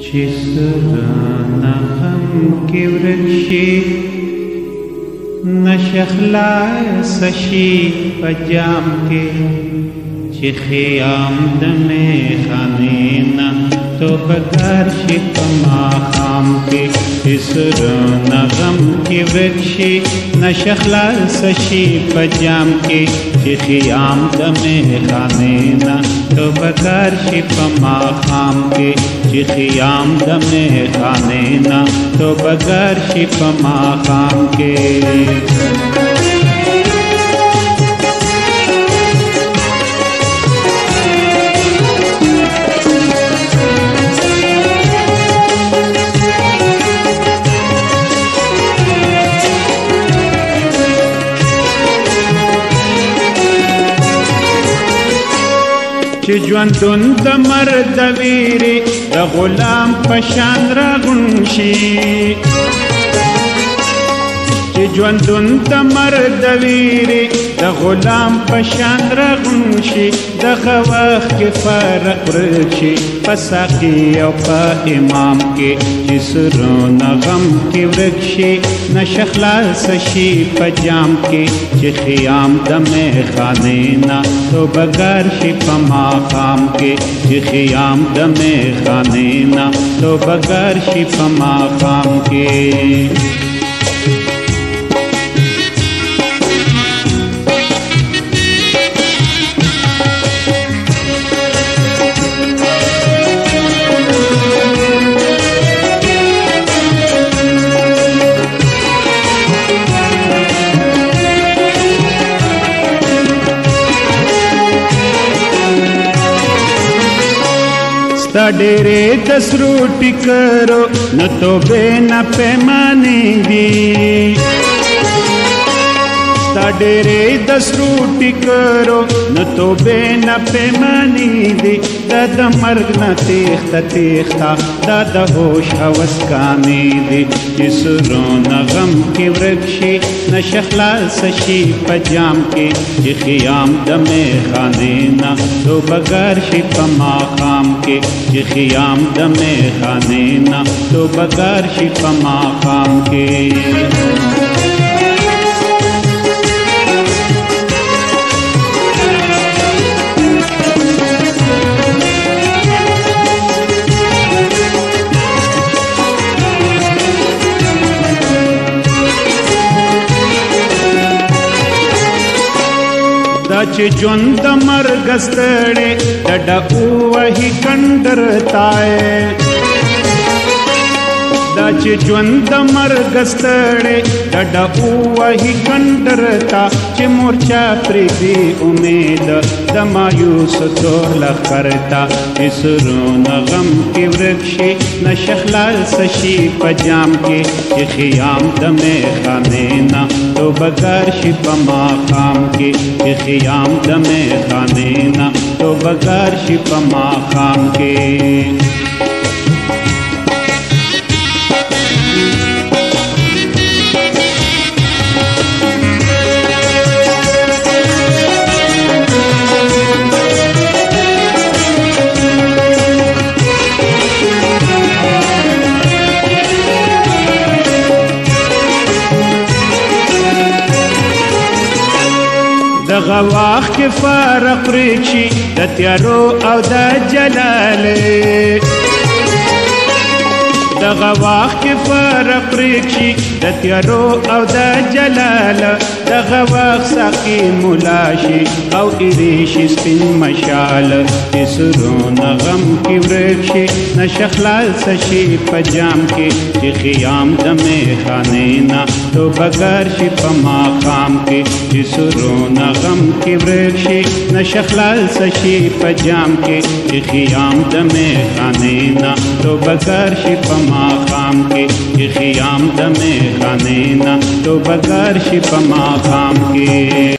چې سره غم کې ورک شي نشه خلاص شي په جام کې چې خیام د میخانې نه توبګر شي په ماښام کې چې سره غم کې ورک شي نشه خلاص شي په جام کې چې خیام د میخانې نه توبګر شي په ماښام کې چې خیام د میخانې نه توبګر شي په ماښام کې چې ژوندون د مرد د ویرې د غلام په شان راغون شي چې ژوندون د مرد د ویرې د غلام په شان راغون شي دغه وخت کې فرق ورک شي په ساقي او په امام کې چې سرونه غم کې ورک شي نشه خلاص شي په جام کې چې خیام د میخانې نه توبګر شي په ماښام کې چې خیام د میخانې نه توبګر شي په ماښام کې ستا ډېرې د سرو ټیکرو نه توبې نه پیمانې دي ستا ډېرې د سرو ټیکرو نه توبې نه پیمانې دي دا د مرګ نه تېښته تېښته دا د هوش هوس کانې دي چې سرونه غم کې ورک شي نشه خلاص شي په جام کې چې خیام د میخانې نه توبګر شي په ماښام کې چې خیام د میخانې نه توبګر شي په ماښام کې دا چې ژوند د مرګ ستړی ډډه ووهي کنډر تای دا چې ژوند د مرګ ستړی ډډه ووهي کنډر تا چې مورچا پرېږدي امید د مایوس تور لښکر ته چې سرونه غم کې ورک شي نشه خلاص شي په جام کې چې خیام د میخانې نه توبګر شي په ماښام کې چې خیام د میخانې نه توبګر شي په ماښام کې دغه وخت کې فرق ورک شي د تیارو او د جلالې دغه وخت کې فرق ورک شي د تیارو او د جلاله دغه وخت ساقي ملا شي او ایرې شي سپین مشال چې سرونه غم کې ورک شي نشه خلاص شي په جام کې چې خیام د میخانې نه توبګر شي په ماښام کې چې سرونه غم کې ورک شي نشه خلاص شي په جام کې چې خیام د میخانې نه توبګر شي په ماښام کې چې خیام د میخانې نه توبګر شي په ماښام کې